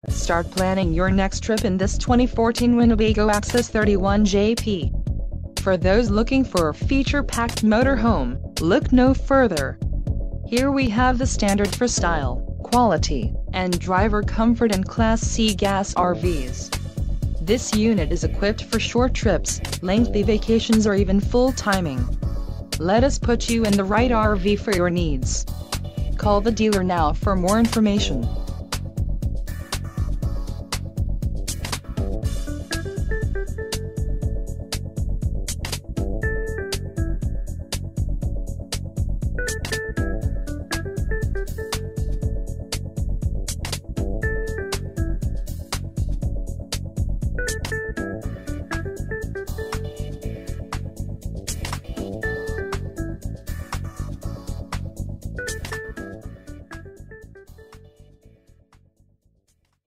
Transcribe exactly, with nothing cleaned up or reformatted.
Start planning your next trip in this twenty fourteen Winnebago Access thirty-one J P. For those looking for a feature-packed motorhome, look no further. Here we have the standard for style, quality, and driver comfort in Class C gas R Vs. This unit is equipped for short trips, lengthy vacations, or even full timing. Let us put you in the right R V for your needs. Call the dealer now for more information.